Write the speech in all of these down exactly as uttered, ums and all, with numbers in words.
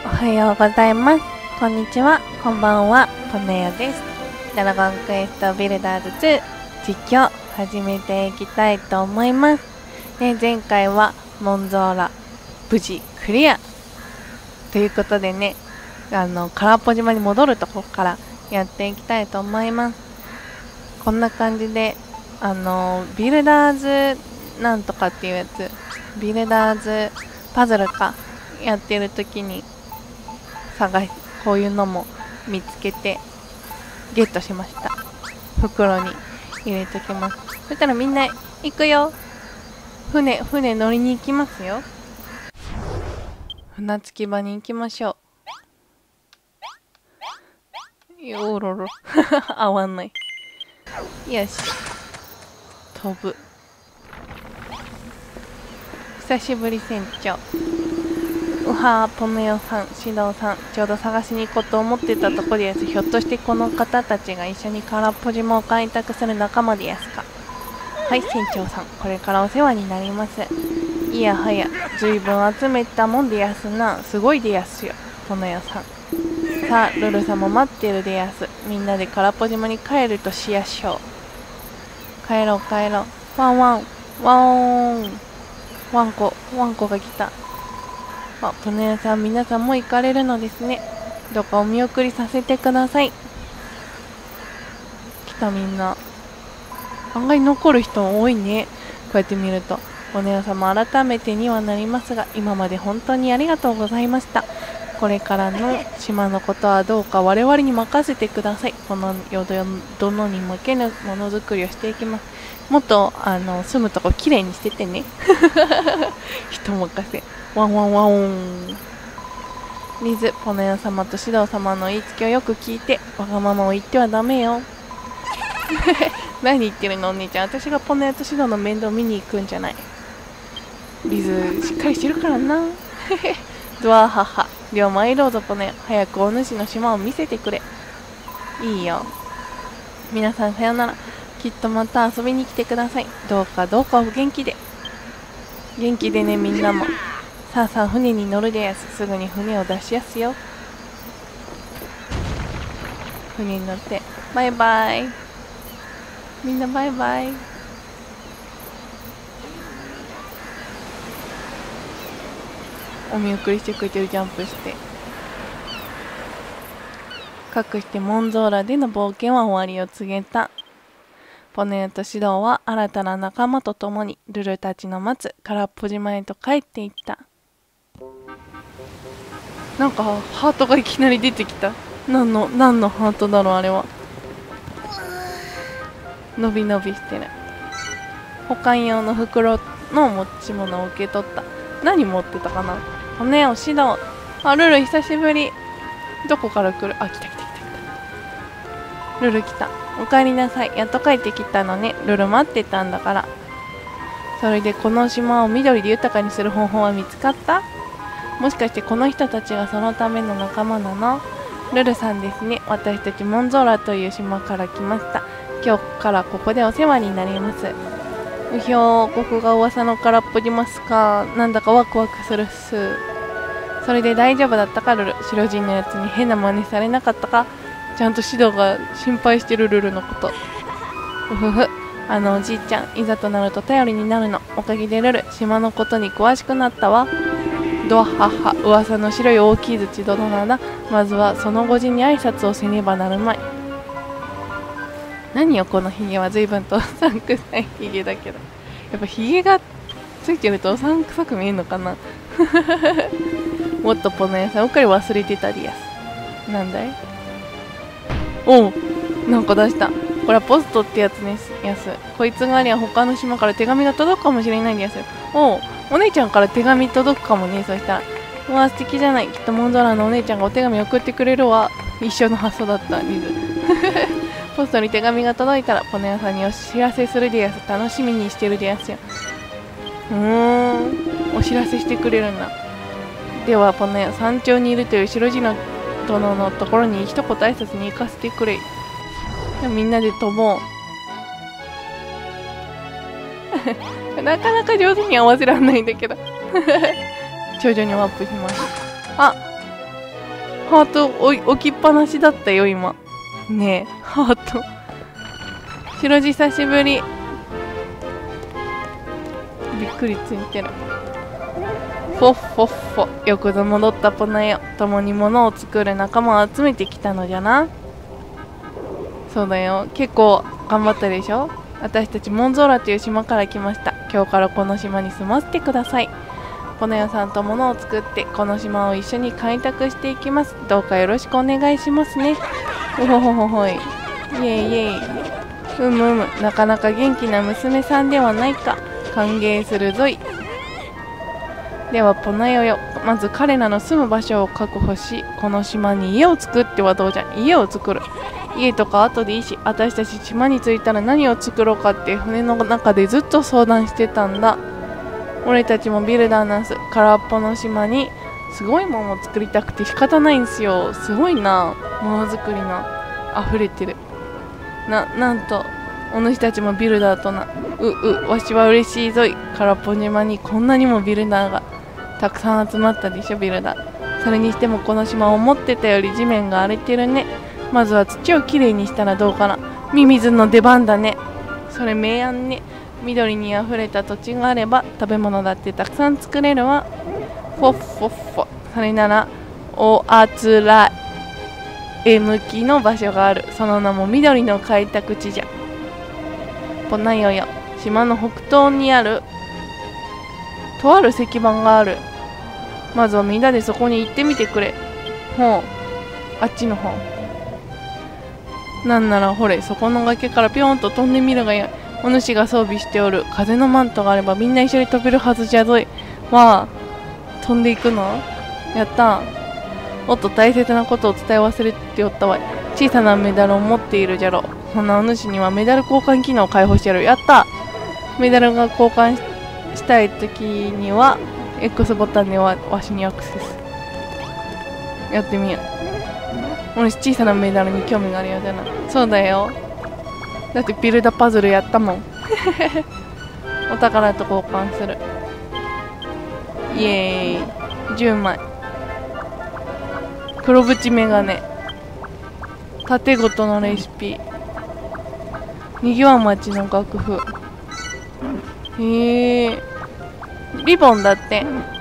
おはようございます。こんにちは。こんばんは。ポネヨです。ドラゴンクエストビルダーズツー実況始めていきたいと思います。で、前回はモンゾーラ無事クリアということでね、あの空っぽ島に戻るところからやっていきたいと思います。こんな感じであのビルダーズなんとかっていうやつ、ビルダーズパズルかやってる時に探しこういうのも見つけてゲットしました。袋に入れときます。そしたらみんな行くよ。船船乗りに行きますよ。船着き場に行きましょう。よろろ合わない。よし、飛ぶ。久しぶり船長。うはー、ポネヨさん、シドウさん、ちょうど探しに行こうと思ってたとこでやす。ひょっとしてこの方たちが一緒に空っぽ島を開拓する仲間でやすか。はい、船長さん、これからお世話になります。いやはや、ずいぶん集めたもんでやすな。すごいでやすよ、ポネヨさん。さあ、ルルさんも待ってるでやす。みんなで空っぽ島に帰るとしやしょう。帰ろう帰ろう。ワンワン、ワンオン。ワンコ、ワンコが来た。あ、ポネヨさん、皆さんも行かれるのですね。どうかお見送りさせてください。来たみんな。案外残る人多いね。こうやって見ると。ポネヨさんも改めてにはなりますが、今まで本当にありがとうございました。これからの島のことはどうか我々に任せてください。この世殿に向けぬものづくりをしていきます。もっとあの住むとこきれいにしててね。人任せ。ワンワンワンオン。リズ、ポネヨ様とシドウ様の言いつけをよく聞いて、わがままを言ってはダメよ。何言ってるのお姉ちゃん。私がポネヨとシドウの面倒見に行くんじゃない。リズ、しっかりしてるからな。ドアハハ。両参ろうぞポネヨ。早くお主の島を見せてくれ。いいよ。皆さんさよなら。きっとまた遊びに来てください。どうかどうかお元気で。元気でね、みんなも。さあさあ、船に乗るでやす。すぐに船を出しやすよ。船に乗って、バイバイ。みんなバイバイ。お見送りしてくれてる、ジャンプして。かくしてモンゾーラでの冒険は終わりを告げた。ポネヨとシドウは新たな仲間と共にルルたちの待つ空っぽ島へと帰っていった。なんかハートがいきなり出てきた。何の何のハートだろうあれは。のびのびしてる。保管用の袋の持ち物を受け取った。何持ってたかな。ポネヨ、シドウ。あ、ルル久しぶり。どこから来る。あ、来た来た来た来た。ルル来た。おかえりなさい。やっと帰ってきたのね。ルル待ってたんだから。それでこの島を緑で豊かにする方法は見つかった？もしかしてこの人たちがそのための仲間なの？ルルさんですね。私たちモンゾーラという島から来ました。今日からここでお世話になります。うひょー、ここが噂の空っぽ島っすか。なんだかワクワクするっす。それで大丈夫だったかルル。白人のやつに変な真似されなかったか。ちゃんとシドウが心配してるルルのこと。うふふ。あのおじいちゃん、いざとなると頼りになるの。おかげでルル、島のことに詳しくなったわ。ドアハッハ、噂の白い大きい土殿なら、まずはその御人に挨拶をせねばなるまい。何よこのヒゲは。随分とうさんくさいヒゲだけど。やっぱヒゲがついてるとうさんくさく見えるのかな。もっとポネヨさんうっかり忘れてたりやす。なんだい。おう、なんか出した。これはポストってやつですやす。こいつがありゃ他の島から手紙が届くかもしれないんですよ。おう、お姉ちゃんから手紙届くかもね。そしたら、うわ素敵じゃない。きっとモンゾーラのお姉ちゃんがお手紙送ってくれるわ。一緒の発想だったリズ。ポストに手紙が届いたらポネヨさんにお知らせするでやす。楽しみにしてるでやすよ。うーん、お知らせしてくれるんだ。ではポネヨ、山頂にいるという白地の殿のところに一言挨拶に行かせてくれ。みんなで飛ぼう。なかなか上手に合わせられないんだけど。徐々にワープします。あ、 ハート置きっぱなしだったよ今ねえ。ハート白地久しぶり。びっくりついてる。フォッフォッフォ。よくぞ戻ったポナよ。共に物を作る仲間を集めてきたのじゃな。そうだよ、結構頑張ったでしょ。私たちモンゾーラという島から来ました。今日からこの島に住ませてください。ポナヤさんと物を作ってこの島を一緒に開拓していきます。どうかよろしくお願いしますね。おほほほほい。イエイイエイ。うむうむ、なかなか元気な娘さんではないか。歓迎するぞい。ではポナヨよ、まず彼らの住む場所を確保し、この島に家を作ってはどうじゃ。家を作る。家とか後でいいし、私たち島に着いたら何を作ろうかって船の中でずっと相談してたんだ。俺たちもビルダーなんす。空っぽの島にすごいものを作りたくて仕方ないんすよ。すごいな、ものづくりの溢れてる。な、なんとお主たちもビルダーとな。うう、わしは嬉しいぞい。空っぽ島にこんなにもビルダーがたくさん集まったでしょ。ビルダー。それにしてもこの島思ってたより地面が荒れてるね。まずは土をきれいにしたらどうかな。ミミズの出番だね。それ明暗ね。緑にあふれた土地があれば食べ物だってたくさん作れるわ。フォッフォッフォ。それならおあつらえ向きの場所がある。その名も緑の開拓地じゃ。ポナヨよ、島の北東にあるとある石板がある。まずはみんなでそこに行ってみてくれ。ほう、あっちの方。なんならほれ、そこの崖からピョーンと飛んでみるがよい。お主が装備しておる風のマントがあればみんな一緒に飛べるはずじゃぞい。わあ、飛んでいくのやったー。おっと、大切なことを伝え忘れておったわい。小さなメダルを持っているじゃろう。そんなお主にはメダル交換機能を開放してやる。やったー。メダルが交換 し, したいときには X ボタンではわしにアクセス。やってみよう。俺小さなメダルに興味があるようだな。そうだよ、だってビルダパズルやったもん。お宝と交換する。イエーイ。じゅうまい。黒縁メガネ。縦ごとのレシピ。にぎわう町の楽譜。へえ。リボンだって。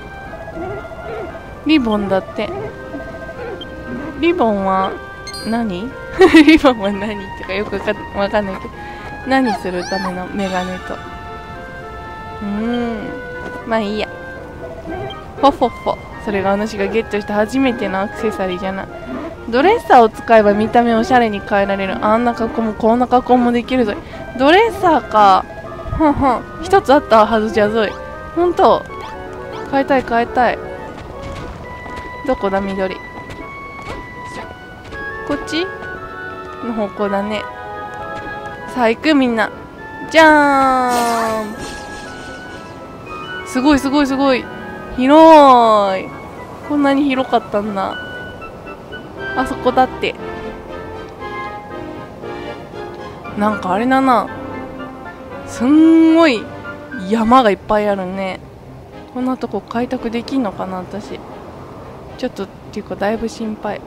リボンだって。リボンは何？リボンは何ってかよくわかん、わかんないけど、何するためのメガネと。うーん、まあいいや。フォフォフォ。それがお主がゲットした初めてのアクセサリーじゃな。ドレッサーを使えば見た目おしゃれに変えられる。あんな格好もこんな格好もできるぞい。ドレッサーか。ふんふん。一つあったはずじゃぞい。ほんと。変えたい変えたい。どこだ緑。こっちの方向だね。さあ行くみんな。じゃーん。すごいすごいすごい。広い。こんなに広かったんだ。あそこだって。なんかあれだな。すんごい山がいっぱいあるね。こんなとこ開拓できんのかな私。ちょっとっていうかだいぶ心配。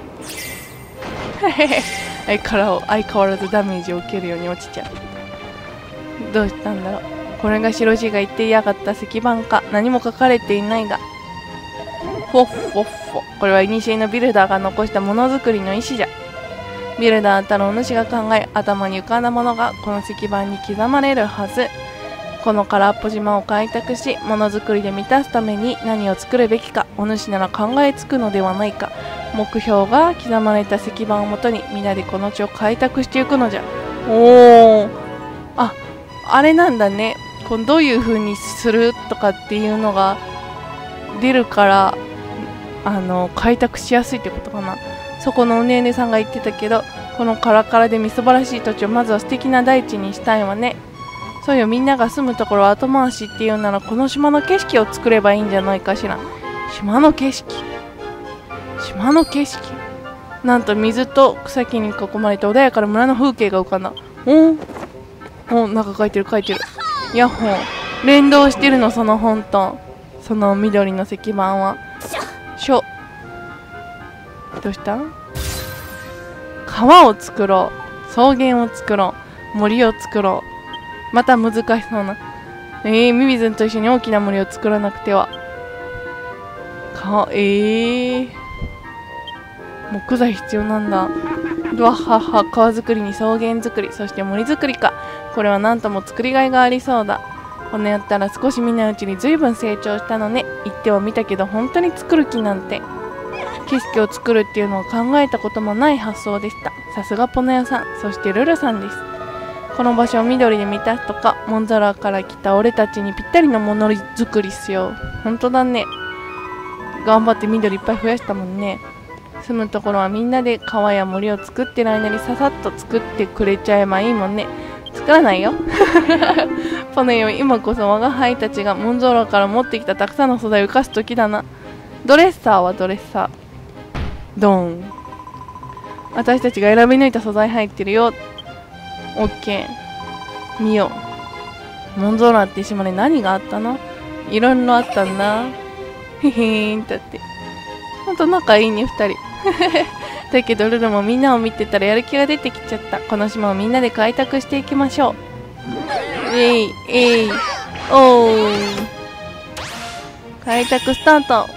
相変わら相変わらずダメージを受けるように落ちちゃう。どうしたんだろう。これが白地が言っていやがった石板か。何も書かれていないが。フォッフォッフォ。これは古のビルダーが残したものづくりの意思じゃ。ビルダーたるお主が考え、頭に浮かんだものがこの石板に刻まれるはず。この空っぽ島を開拓し、ものづくりで満たすために何を作るべきか、お主なら考えつくのではないか。目標が刻まれた石板をもとに、皆でこの地を開拓していくのじゃ。おー。あ、あれなんだね。このどういう風にするとかっていうのが出るから、あの、開拓しやすいってことかな。そこのおねえねさんが言ってたけど、このカラカラでみすばらしい土地をまずは素敵な大地にしたいわね。そうよ、みんなが住むところを後回しっていうならこの島の景色を作ればいいんじゃないかしら。島の景色島の景色なんと水と草木に囲まれた穏やかな村の風景が浮かんだ。おんおん、なんか書いてる書いてる。ヤッホー。連動してるの、その本とその緑の石板は。しょどうした？川を作ろう、草原を作ろう、森を作ろう。また難しそうな。えー、ミミズンと一緒に大きな森を作らなくては。か、えー、木材必要なんだ。うわはは、川作りに草原作り、そして森作りか。これはなんとも作りがいがありそうだ。このやったら少し見ないうちに随分成長したのね。言ってはみたけど本当に作る気なんて。景色を作るっていうのを考えたこともない発想でした。さすがポノヤさん、そしてルルさんです。この場所を緑で満たすとか、モンザラから来た俺たちにぴったりのものづくりっすよ。ほんとだね。頑張って緑いっぱい増やしたもんね。住むところはみんなで川や森を作ってる間にささっと作ってくれちゃえばいいもんね。作らないよ。ポノヨ、今こそ我が輩たちがモンゾーラから持ってきたたくさんの素材を生かす時だな。ドレッサーはドレッサー。ドーン。私たちが選び抜いた素材入ってるよ。オッケー。見よう。モンゾーラって島で何があったの？いろいろあったんだ。へへーんだって。ほんと仲いいね、二人。だけどルルもみんなを見てたらやる気が出てきちゃった。この島をみんなで開拓していきましょう。えい、えい、おー。開拓スタート。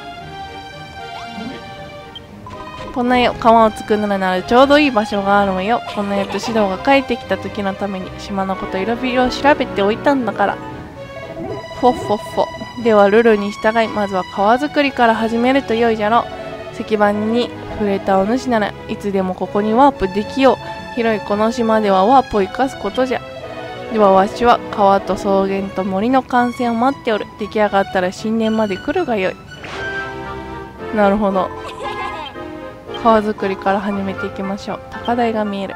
ポノヨ、川を作るならちょうどいい場所があるわよ。ポノヨとシドが帰ってきた時のために島のこといろいろ調べておいたんだから。フォッフォッフォ。ではルルに従い、まずは川作りから始めると良いじゃろう。石板に触れたお主ならいつでもここにワープできよう。広いこの島ではワープを生かすことじゃ。ではわしは川と草原と森の完成を待っておる。出来上がったら新年まで来るがよい。なるほど。川作りから始めていきましょう。高台が見える。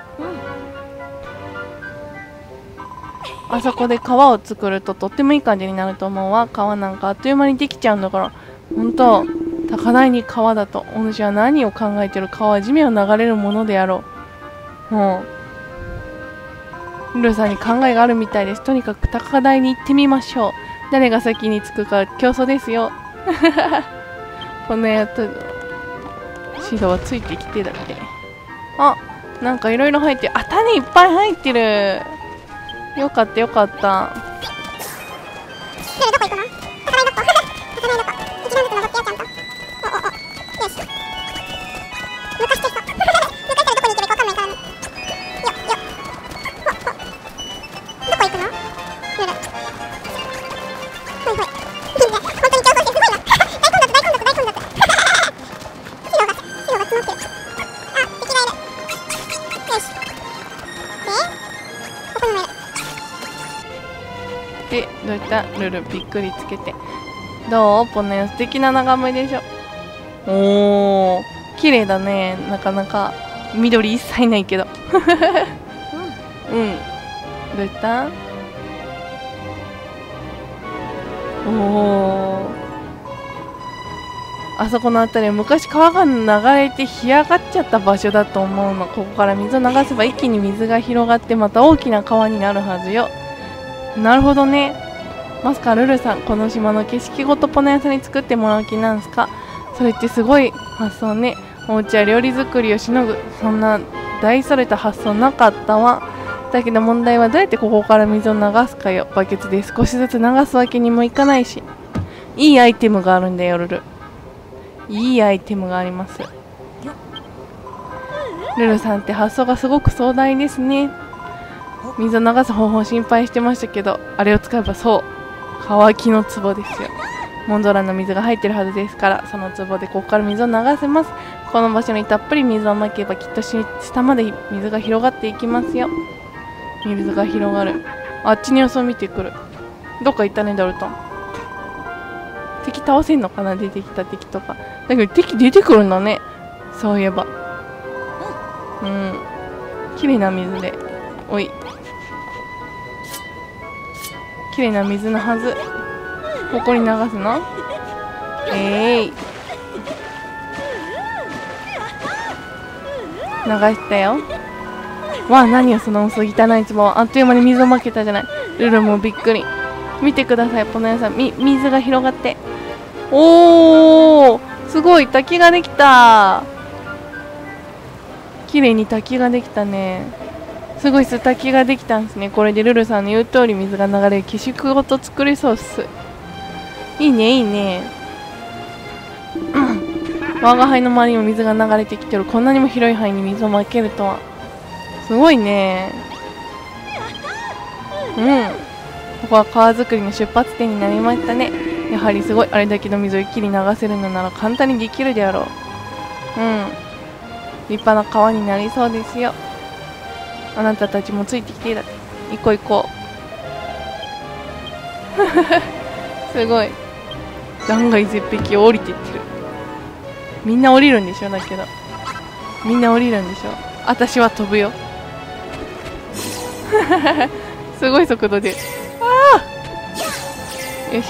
あそこで川を作るととってもいい感じになると思うわ。川なんかあっという間にできちゃうんだから。ほんと、高台に川だとお主は何を考えてる。川は地面を流れるものであろう。もうルルさんに考えがあるみたいです。とにかく高台に行ってみましょう。誰が先に着くか競争ですよ。このやつシドはついてきてだって。あ、なんかいろいろ入ってる。あ、種いっぱい入ってる。よかったよかった。 どこ行くの？高台どこ？高台どこ？一段ずつ登ってよ、ちゃんと。おおお。よし。抜かしてきた。抜かしたらどこに行けばいいかわかんないからね。よよ。ほほ。どこ行くの？ルル。ほいほい。みんな、本当に競争してすごいな。大混雑大混雑大混雑。シロが、シロが募ってる。あ、敵がいる。よし。で、ここにもいる。 で、どういったルルびっくりつけて。どう？ポノヨ、素敵な眺めでしょ。おー、綺麗だね。なかなか緑一切ないけど。うん。どういった？おー。あそこの辺りは昔川が流れて干上がっちゃった場所だと思うの。ここから水を流せば一気に水が広がってまた大きな川になるはずよ。なるほどね。まさかルルさん、この島の景色ごとポノヤさんに作ってもらう気なんすか？それってすごい発想ね。お家や料理作りをしのぐ、そんな大それた発想なかったわ。だけど問題はどうやってここから水を流すかよ。バケツで少しずつ流すわけにもいかないし。いいアイテムがあるんだよ、ルル。いいアイテムがあります。ルルさんって発想がすごく壮大ですね。水を流す方法を心配してましたけど、あれを使えばそう、乾きの壺ですよ。モンゾーラの水が入ってるはずですから、その壺でここから水を流せます。この場所にたっぷり水をまけばきっとし下まで水が広がっていきますよ。水が広がる。あっちの様子を見てくる。どっか行ったね、ドルトン。敵倒せんのかな、出てきた敵とか。だけど敵出てくるんだね、そういえば。うん、綺麗な水で。おい、綺麗な水のはず。ここに流すの？えい、流したよ。わあ、何よその薄汚い壺は。あっという間に水をまけたじゃない。ルルもびっくり。見てください、ポノヤさん。み水が広がって。おー、すごい、滝ができた。 綺麗に滝ができたね。すごいっす、滝ができたんですね。これでルルさんの言う通り水が流れる寄宿ごと作れそうっす。いいねいいね。我が輩の周りにも水が流れてきてる。こんなにも広い範囲に水をまけるとは。すごいね。うん、ここは川作りの出発点になりましたね。やはりすごい。あれだけの水を一気に流せるのなら簡単にできるであろう。うん、立派な川になりそうですよ。あなたたちもついてきてだって。行こう行こう。すごい。断崖絶壁を降りていってる。みんな降りるんでしょ。だけどみんな降りるんでしょ。私は飛ぶよ。すごい速度で。ああ、よし。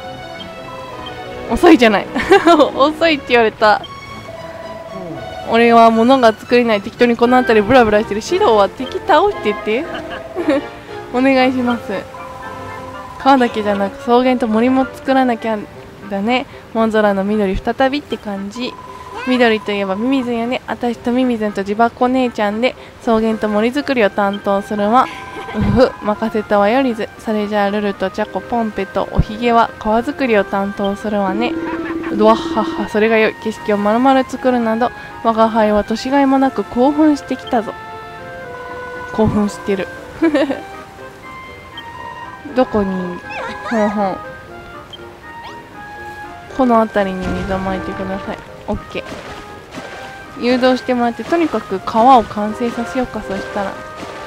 遅いじゃない。遅いって言われた。俺は物が作れない。適当にこの辺りブラブラしてる。指導は敵倒してってお願いします。川だけじゃなく草原と森も作らなきゃだね。モンゾラの緑再びって感じ。緑といえばミミズンやね。私とミミズンとジバコ姉ちゃんで草原と森作りを担当するわ。うふ、任せたわよリズ。それじゃあルルとチャコポンペとおひげは川作りを担当するわね。ドワッハッハ、それがよい。景色をまるまる作るなど我が輩は年がいもなく興奮してきたぞ。興奮してる。どこに、ほんほん、この辺りに水をまいてください。オッケー。誘導してもらって、とにかく川を完成させようか。そしたら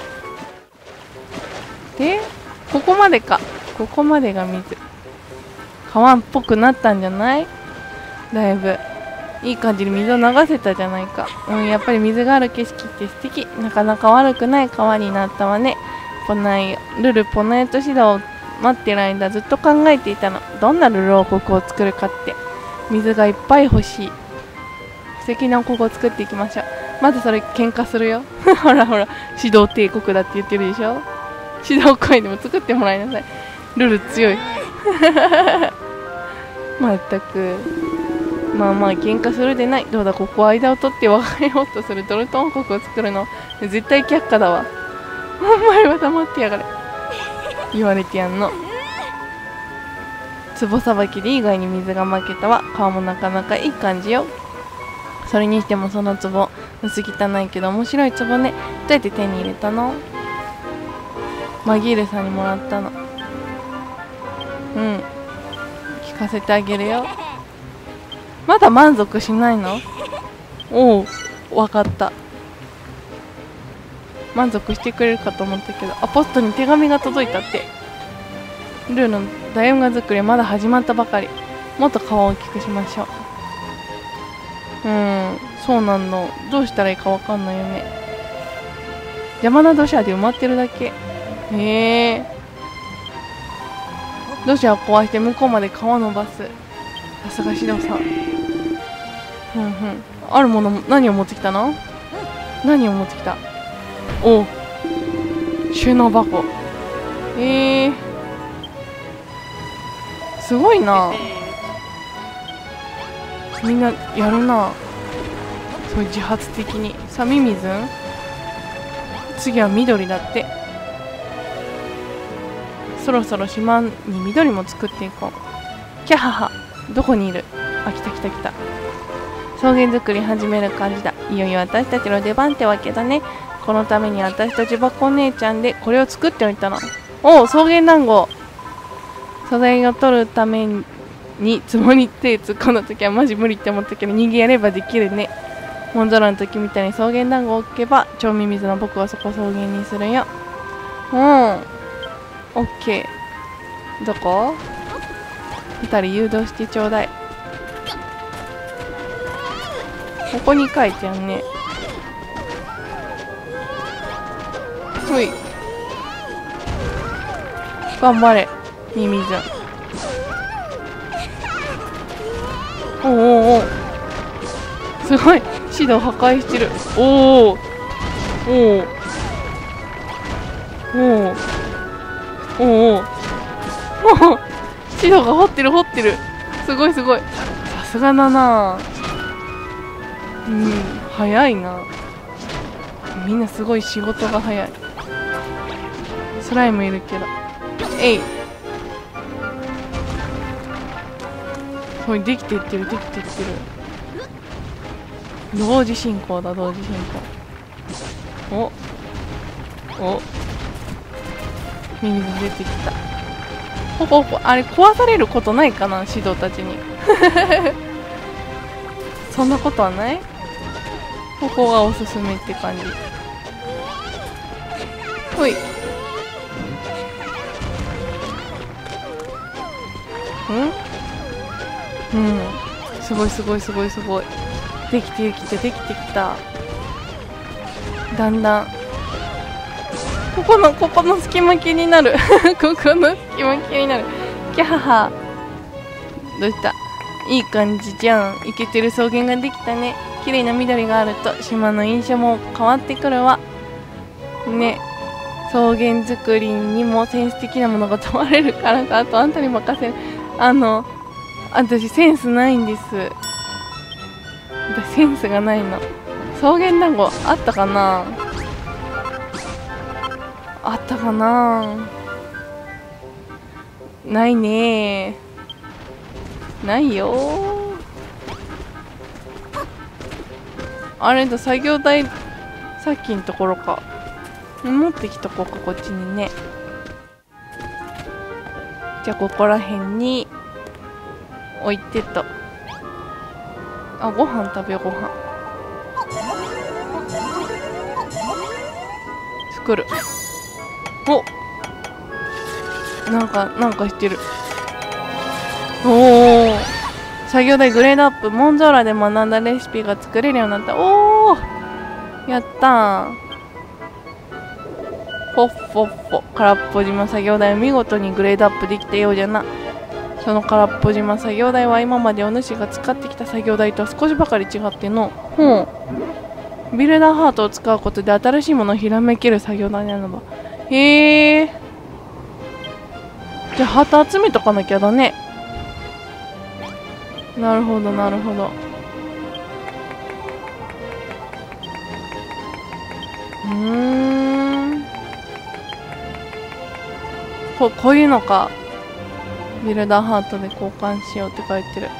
で、ここまでか。ここまでが水。川っぽくなったんじゃない？だいぶいい感じに水を流せたじゃないか。うん、やっぱり水がある景色って素敵。なかなか悪くない川になったわね。ポナイ、ルルポナエとシダを待ってる間ずっと考えていたの。どんなルル王国を作るかって。水がいっぱい欲しい。素敵な王国を作っていきましょう。まずそれ喧嘩するよ。ほらほら、指導帝国だって言ってるでしょ。指導会でも作ってもらいなさい。ルル強い。まったく。まあまあ喧嘩するでない。どうだ、ここ間を取って分かれようとするドルトン王国を作るの絶対却下だわ。お前は黙ってやがれ。言われてやんの。壺さばきで以外に水が負けたわ。顔もなかなかいい感じよ。それにしてもその壺薄汚いけど面白い壺ね。どうやって手に入れたの？マギールさんにもらったの。うん、聞かせてあげるよ。まだ満足しないの？おお、わかった。満足してくれるかと思ったけど、あ、ポストに手紙が届いたって。ルーのダイヤモンド作りまだ始まったばかり。もっと顔を大きくしましょう。うん、そうなんの。どうしたらいいかわかんないよね。邪魔な土砂で埋まってるだけ。へえ。土砂を壊して向こうまで川を伸ばす。さすがシドさん。うんうん。あるもの、何を持ってきたの？何を持ってきた？おう、収納箱。えー、すごいな。みんなやるな。そういう自発的に。さあ、ミミズン、次は緑だって。そろそろ島に緑も作っていこう。キャハハ、どこにいる？あ、来た来た来た。草原作り始める感じだ。いよいよ私たちの出番ってわけだね。このために私とジバコ姉ちゃんでこれを作っておいたの。おお、草原団子。素材を取るために壺に手突っ込んだ時はマジ無理って思ったけど、人間やればできるね。モンドラの時みたいに草原団子を置けば超ミミズの僕はそこ草原にするよ。うん、オッケー。どこ？ふたり誘導してちょうだい。ここに書いてあるね。ほい、頑張れミミズ。おおおお、すごい、シドを破壊してる。おおおおおおおお、シドが掘ってる掘ってる。すごいすごい、さすがだな。うん、早いな。 みんなすごい仕事が早い。スライムいるけど、えい。ほい、できていってる、できていってる。同時進行だ、同時進行。おお、ミミズ出てきた。ほほほ、あれ壊されることないかな、指導たちに。そんなことはない。ここがおすすめって感じ。ほい。うんうん、すごいすごいすごいすごい。できてきてできてきた。だんだんここのここの隙間気になる。ここの隙間気になる。キャハハ。どうした。いい感じじゃん。イケてる草原ができたね。綺麗な緑があると島の印象も変わってくるわね。草原作りにもセンス的なものが問われるからか。あとあんたに任せる。あの私センスないんです。私センスがないの。草原団子あったかな、あったかな。ないねー、ないよー。あれだ、作業台さっきのところか。持ってきとこうか、こっちにね。じゃあここらへんに置いてと。あ、ご飯食べよう。ご飯作る。お、なんかなんかしてる。おお、作業台グレードアップ。モンゾーラで学んだレシピが作れるようになった。おお、やったー。ほっほっほ。空っぽ島作業台を見事にグレードアップできたようじゃな。その空っぽ島作業台は今までお主が使ってきた作業台とは少しばかり違っての。ほう。ビルダーハートを使うことで新しいものをひらめける作業台なのだ。へえ。じゃあハート集めとかなきゃだね。なるほどなるほど。うーん。ここういうのか。ビルダーハートで交換しようって書いてる。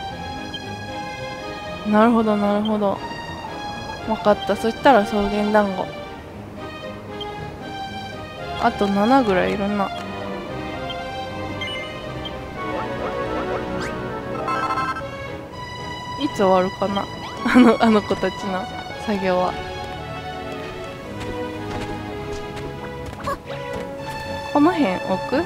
なるほどなるほど。分かった。そしたら草原団子あとななぐらいいるな。いつ終わるかな。あのあの子たちの作業は。この辺置く。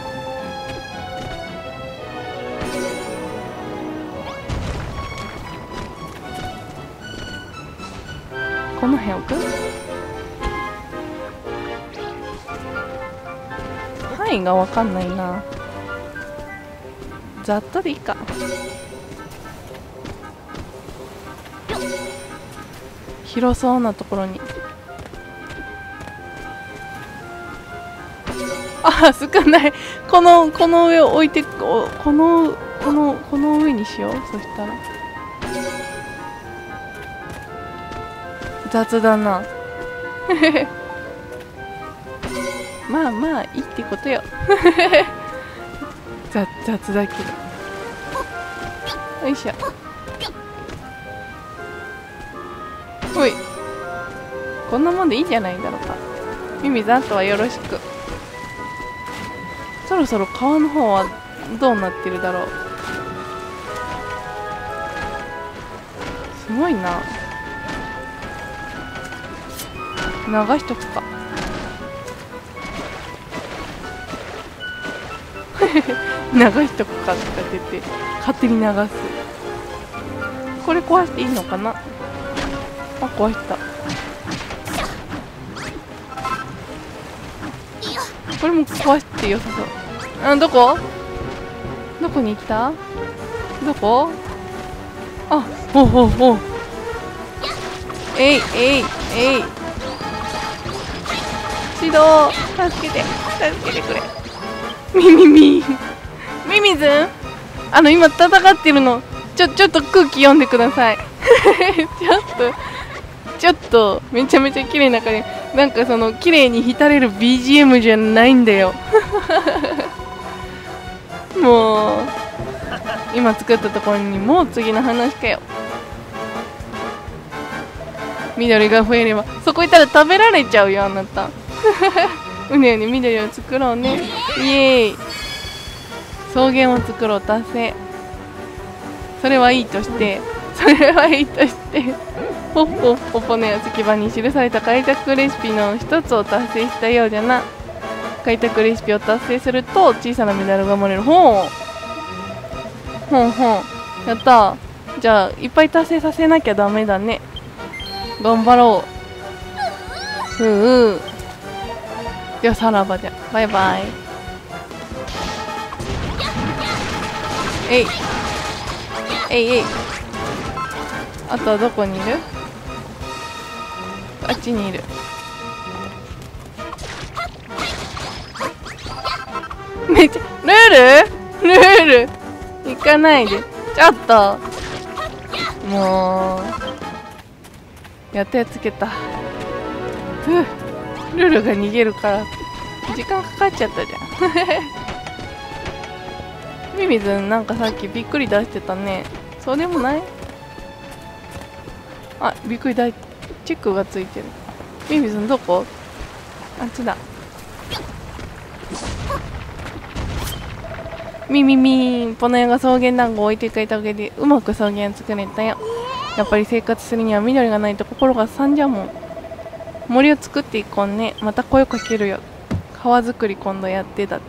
この辺置く。範囲がわかんないな。ざっとでいいか。広そうなところに。あ、少ない。このこの上を置いて、ここのこのこの上にしよう。そしたら雑だな。まあまあいいってことよ。雑雑だけど。よいしょ。ほい。こんなもんでいいんじゃないだろうか。ミミズ、あとはよろしく。そろそろ川の方はどうなってるだろう。すごいな。流しとくか。流しとくかとか出て勝手に流す。これ壊していいのかな。あ、壊した。これも壊してよさそう。あ、どこどこに来た。どこ。あ、ほうほうほう。えいえいえい。指導、助けて助けてくれ。ミミミミミズン、あの今戦ってるの。ちょちょっと空気読んでください。ちょっとちょっとめちゃめちゃ綺麗な中で、なんかその綺麗に浸れる ビージーエム じゃないんだよもう今作ったところにもう次の話かよ。緑が増えればそこ行ったら食べられちゃうよあなたうねうね緑を作ろうね。イエーイ。草原を作ろう達成。それはいいとしてそれはいいとしてポッポッポポの石板に記された開拓レシピの一つを達成したようじゃな。開拓レシピを達成すると小さなメダルがもらえる。ほうほんほん、やった。じゃあいっぱい達成させなきゃダメだね。頑張ろう。ううではさらばじゃ。バイバイ。えいえいえい。あとはどこにいる？あっちにいる。めっちゃルールルール行かないで。ちょっともうやっとやっつけた。ふう、ルールが逃げるから時間かかっちゃったじゃんミミズなんかさっきびっくり出してたね。そうでもない？あ、びっくりだ。チェックがついてる。ミミズのどこ？あっちだ。ミミミーン、ポノヤが草原団子を置いてくれたおかげでうまく草原を作れたよ。やっぱり生活するには緑がないと心がさんじゃもん。森を作っていこうね。また声かけるよ。川作り今度やってだって。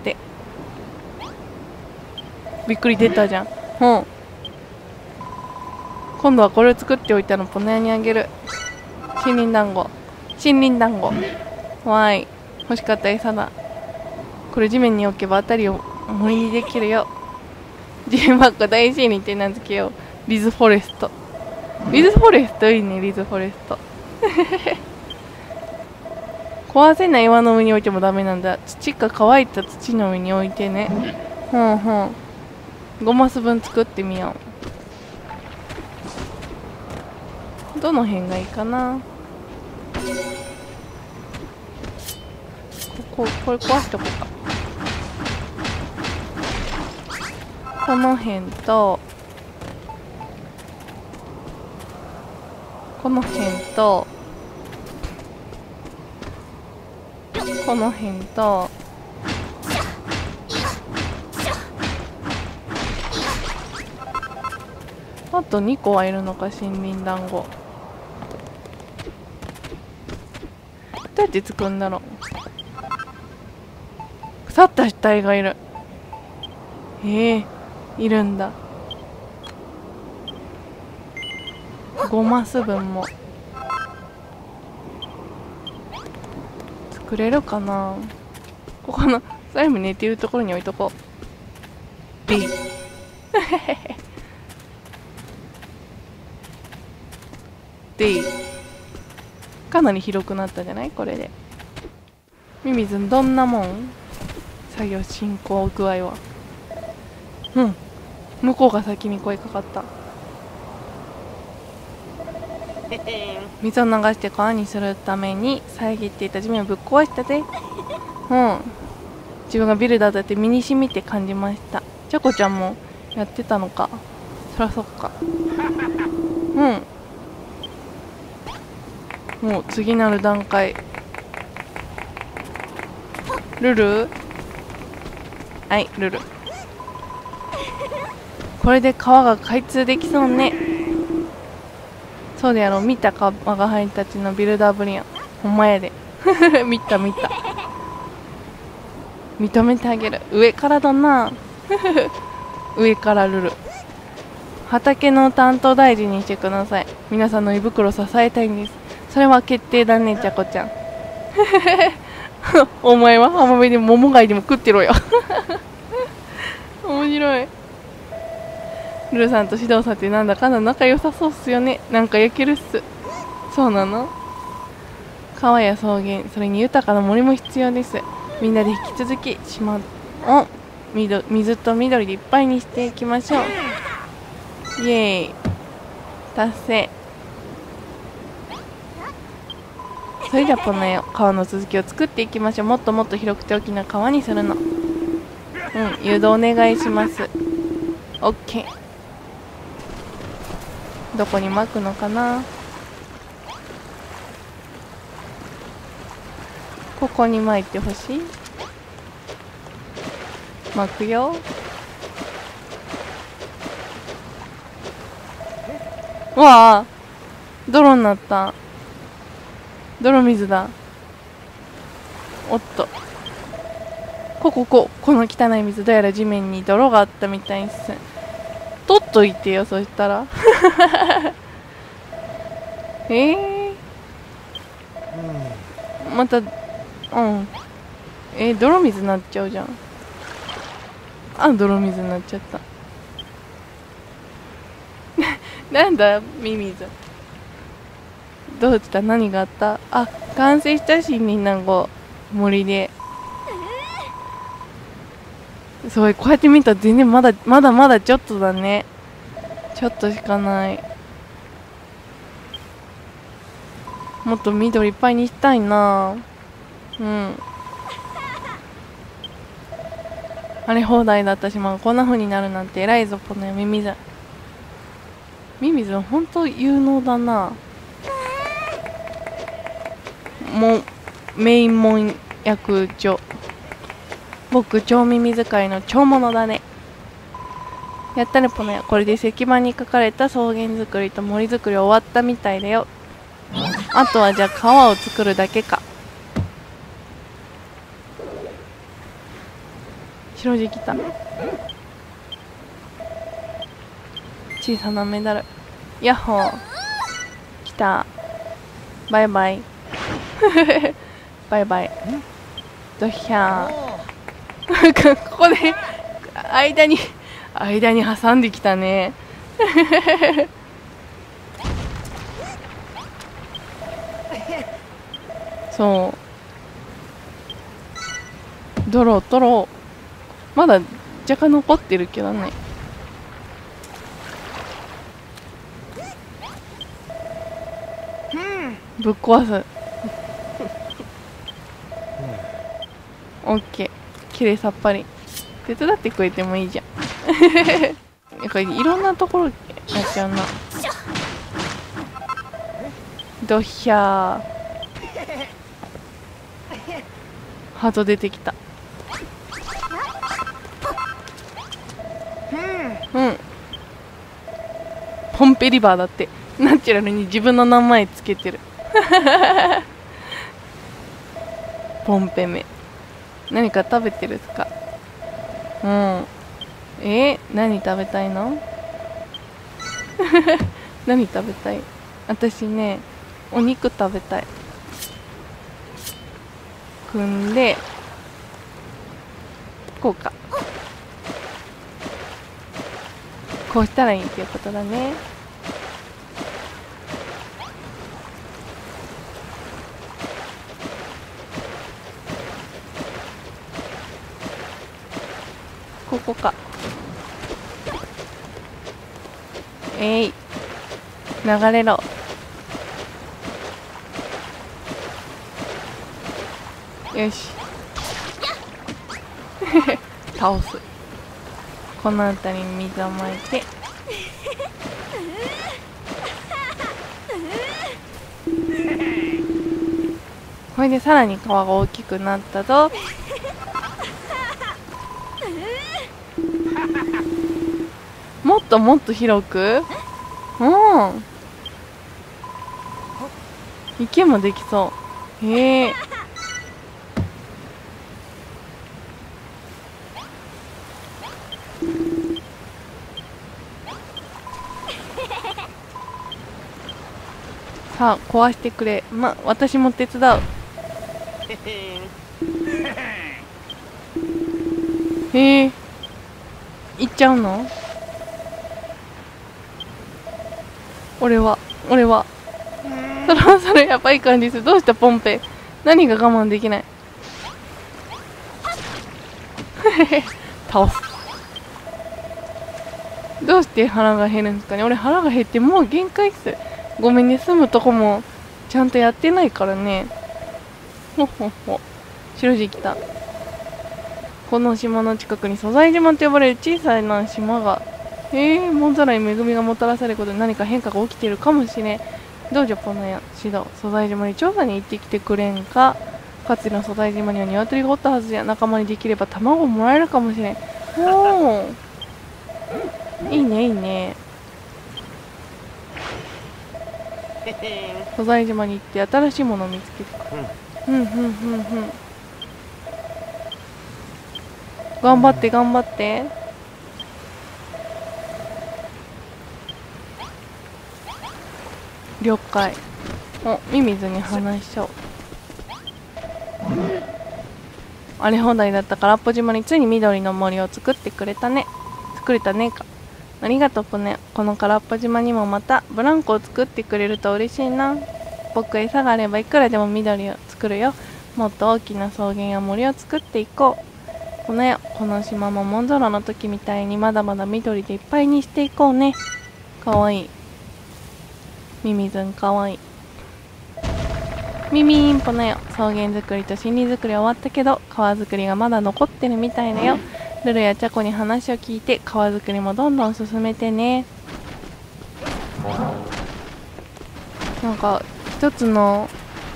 びっくり出たじゃん。うん。今度はこれを作っておいたのポノヤにあげる。森林団子。森林団子。わーい。欲しかった餌だ。これ地面に置けばあたりを森にできるよ。ジンバッコ大森林って名付けよう。リズフォレスト。リズフォレストいいね、リズフォレスト。壊せない岩の上に置いてもダメなんだ。土か乾いた土の上に置いてね。ほんほん。ごマス分作ってみよう。どの辺がいいかな。ここ、これ壊しとこうか。この辺とこの辺とこの辺とあとにこはいるのか。森林団子どうやって作るんだろう。腐った死体がいる。ええー、いるんだ。ごマス分も作れるかな。ここのスライム寝てるところに置いとこう。ビでかなり広くなったじゃないこれで。ミミズンどんなもん？作業進行具合は。うん、向こうが先に声かかった。水を流して川にするために遮っていた地面をぶっ壊したぜ。うん、自分がビルダーだって身にしみて感じました。チョコちゃんもやってたのか。そらそっか。うん、もう次なる段階。ルルはい、ルル。これで川が開通できそうね。そうでやろう。見たか我が輩たちのビルダーぶりやん。ほんまやで見た見た。認めてあげる。上からだな上からルル。畑の担当大臣にしてください。皆さんの胃袋を支えたいんです。それは決定だね、ちゃこちゃんお前は浜辺でも桃貝でも食ってろよ面白い。ルルさんと指導さんってなんだかんだ仲良さそうっすよね。なんか焼けるっす。そうなの？川や草原、それに豊かな森も必要です。みんなで引き続き島を水と緑でいっぱいにしていきましょう。イエーイ達成。 それじゃポネよ、川の続きを作っていきましょう。もっともっと広くて大きな川にするの。うん、誘導お願いします。オッケー。どこに巻くのかな。ここに巻いてほしい。巻くよ。わあ、泥になった。泥水だ。おっと、ここここの汚い水、どうやら地面に泥があったみたいっす。取っといてよ、そしたらえー、また、うん、えー、泥水になっちゃうじゃん。あ、泥水になっちゃったなんだミミズ、どうした、何があった。あ、完成したし、みんなこう森で。すごい、こうやって見たら全然まだまだまだちょっとだね。ちょっとしかない。もっと緑いっぱいにしたいな。うん、荒れ放題だった島がこんな風になるなんて偉いぞ、このミミズ。ミミズは本当有能だな。もう名門役所、僕超耳使いの超物だね。やったねポネ。これで石板に書かれた草原作りと森作り終わったみたいだよ。あとはじゃあ川を作るだけか。白地きた。小さなメダル。ヤッホー、きた。バイバイバイバイ。ドヒャーここで間に間に挟んできたねそう泥泥まだ若干残ってるけどね。ぶっ壊す。オッケー、きれいさっぱり。手伝ってくれてもいいじゃんこれいろんなところやっちゃうな。ドヒャー、ハート出てきた。うん、ポンペリバーだって。ナチュラルに自分の名前つけてるポンペメ、何か食べてるっすか。うん、えー、何食べたいの何食べたい。私ね、お肉食べたい。組んでこうか、こうしたらいいっていうことだね。ここか。えい、流れろ。よし倒す。この辺りに水をまいてこれでさらに川が大きくなったぞ。もっともっと広く、うん、池もできそう。へえ、さあ壊してくれ。ま、私も手伝う。へえ、行っちゃうの。俺は俺はそろそろやばい感じです。どうしたポンペ、何が我慢できない倒す。どうして腹が減るんですかね。俺腹が減ってもう限界っす。ごめんね、住むとこもちゃんとやってないからね。 ほほほ。白地来た。この島の近くに素材島と呼ばれる小さな島が。えー、モンザラに恵みがもたらされることで何か変化が起きているかもしれん。どうじゃポナヤ、シド、素材島に調査に行ってきてくれんか。かつての素材島には鶏がおったはずや。仲間にできれば卵をもらえるかもしれん。おー、いいねいいね。素材島に行って新しいものを見つけてくる。うんうんうんうん。頑張って頑張って。了解。お、ミミズに話しちゃおう。荒れ放題だった空っぽ島についに緑の森を作ってくれたね。作れたねか。ありがとうポネ。この空っぽ島にもまたブランコを作ってくれると嬉しいな。僕餌があればいくらでも緑を作るよ。もっと大きな草原や森を作っていこう。ポネ、この島もモンゾロの時みたいにまだまだ緑でいっぱいにしていこうね。かわいい。ミミズンかわいい。ミミンポネよ。草原作りと森林作りは終わったけど川作りがまだ残ってるみたいだよ。ルルやチャコに話を聞いて川作りもどんどん進めてね。なんか一つの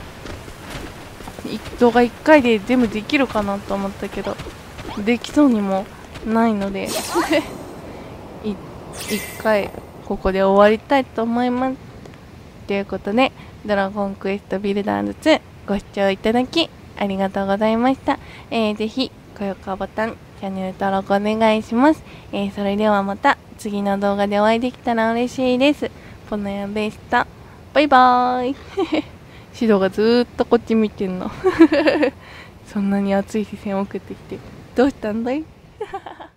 動画いっかいで全部できるかなと思ったけどできそうにもないのでいっかいここで終わりたいと思います。ということでドラゴンクエストビルダーズツーご視聴いただきありがとうございました。えー、ぜひ高評価ボタンチャンネル登録お願いします。えー、それではまた次の動画でお会いできたら嬉しいです。ポナヤでした。バイバーイシドがずーっとこっち見てんのそんなに熱い視線を送ってきてどうしたんだい